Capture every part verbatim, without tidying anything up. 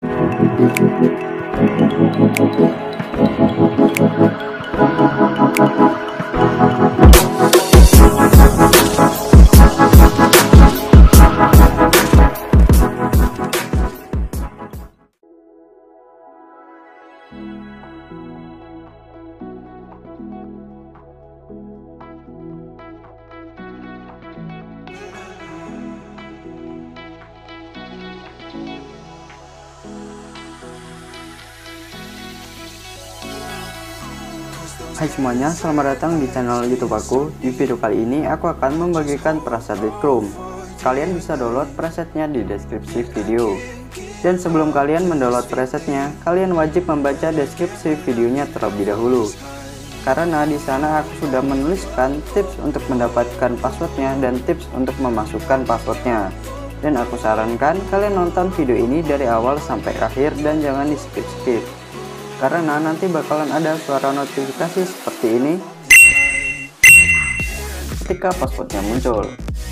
Hai semuanya, selamat datang di channel YouTube aku. Di video kali ini aku akan membagikan preset Lightroom. Kalian bisa download presetnya di deskripsi video. Dan sebelum kalian mendownload presetnya, kalian wajib membaca deskripsi videonya terlebih dahulu. Karena di sana aku sudah menuliskan tips untuk mendapatkan passwordnya dan tips untuk memasukkan passwordnya. Dan aku sarankan kalian nonton video ini dari awal sampai akhir dan jangan di skip-skip. Karena nanti bakalan ada suara notifikasi seperti ini ketika passwordnya muncul.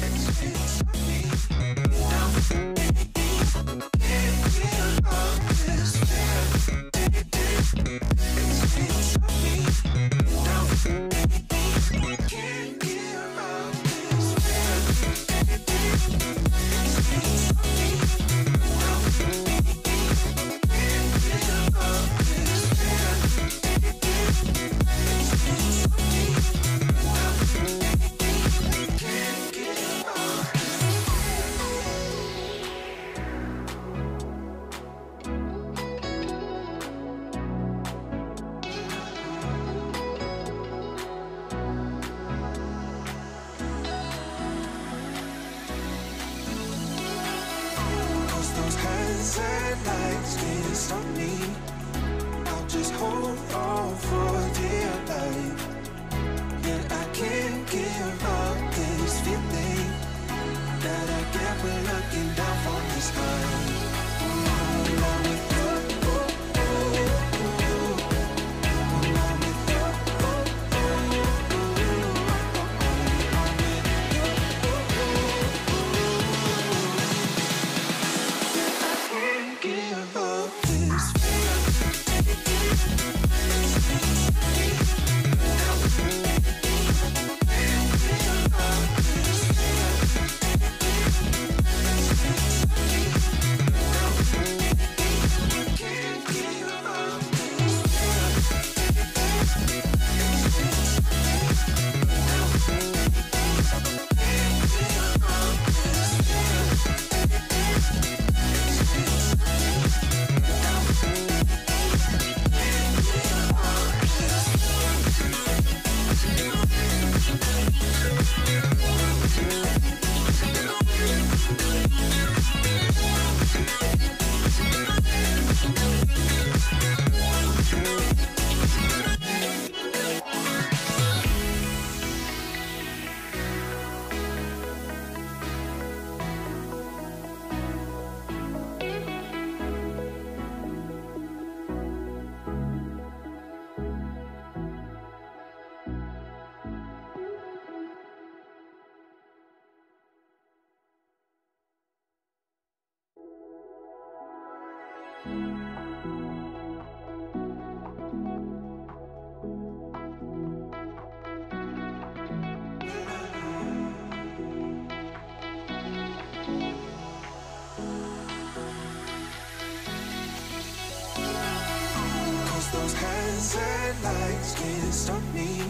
Those hands and lights can't stop me.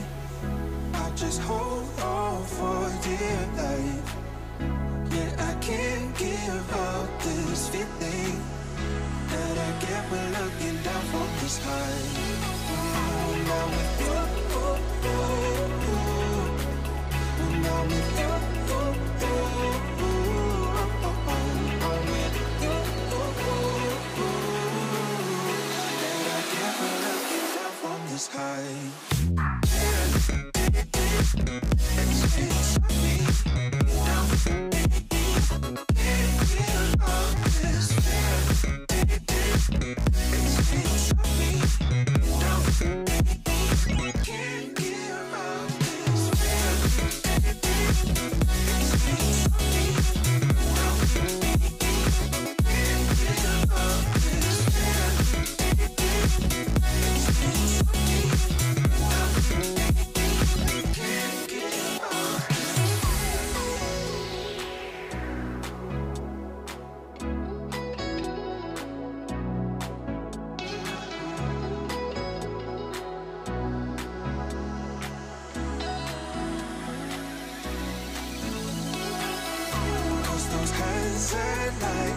I'll just hold on for dear life. Yeah, I can't give up this feeling that I get when looking down from this high. Oh, now with you, oh, oh, oh. Now with you, oh, oh, oh, oh, oh. I'm with you, oh, oh, oh. That I get when looking down from this high. Can't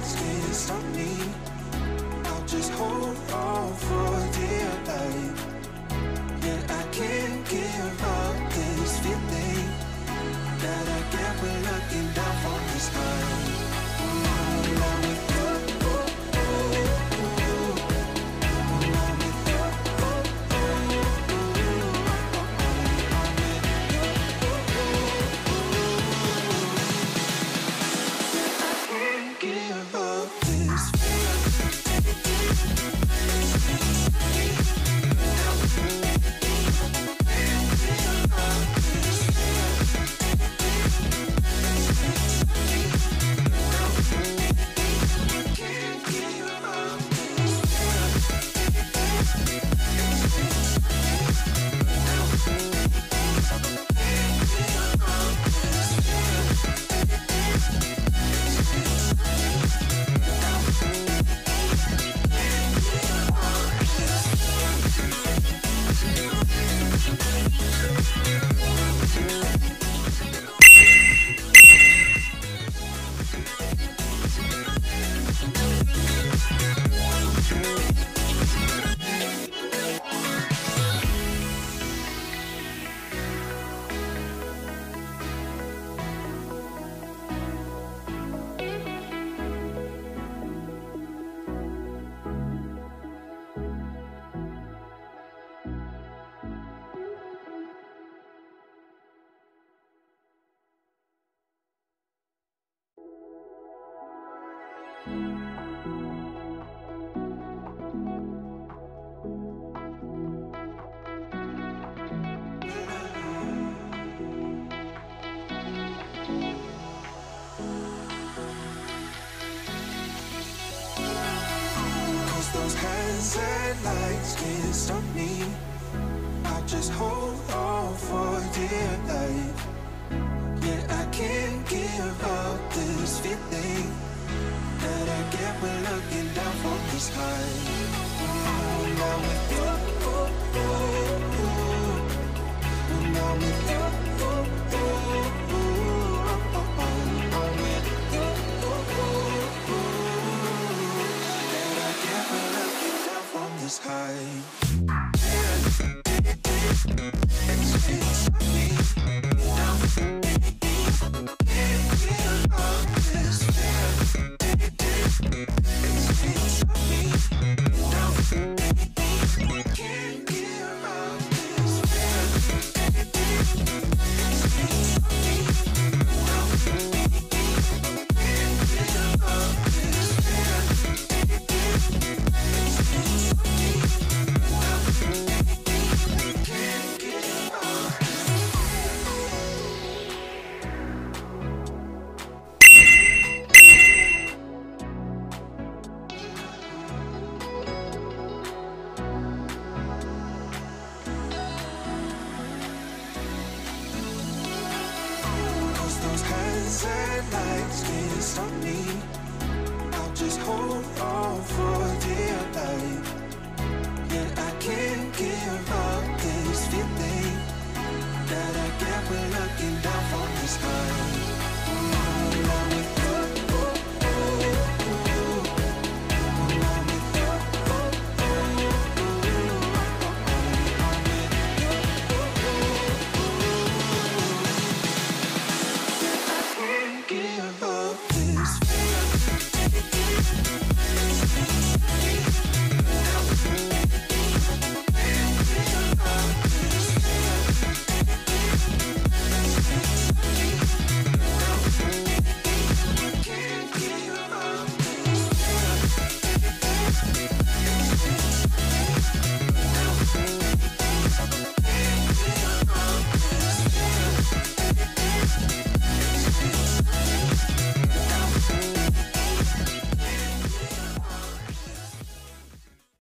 headlights can't stop me. I'll just hold on for dear life. Yeah, I can't give up this feeling that I get when looking down from the sky. Those hands and lights can't stop me. I just hold on for dear life. Yeah, I can't give up this feeling that I get when looking down from the sky. When I'm with you, when I'm with you, stop me. I'll just hold on for dear